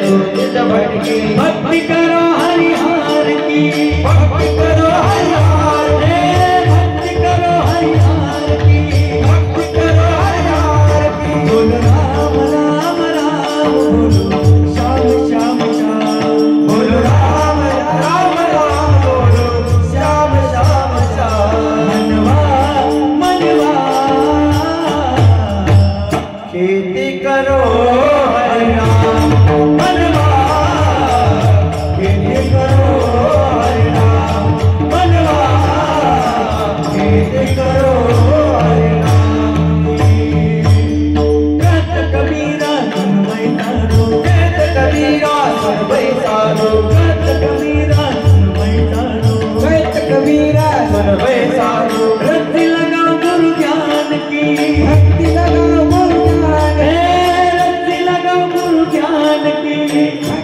भक्ति करो हरिहार की, भक्ति करो हरिहार, भक्ति करो हरिहार की, भक्ति करो हरिहार की। बोल राम राम राम, बोलो श्याम श्याम श्याम, बोलो राम राम राम, बोलो श्याम श्याम श्याम। मनवा मनवा खेती करो हरि राम, मनवा खेती करो हरि राम, मनवा खेती करो हरि राम की। कहत कबीरा सुन बैठारो, कहत कबीरा सुन बैठारो, कहत कबीरा सुन बैठारो, कहत कबीरा सुन बैठारो। रत्ती लगाओ गुरु ज्ञान की, भक्ति लगाओ गुरु ज्ञान, रत्ती लगाओ गुरु ज्ञान की।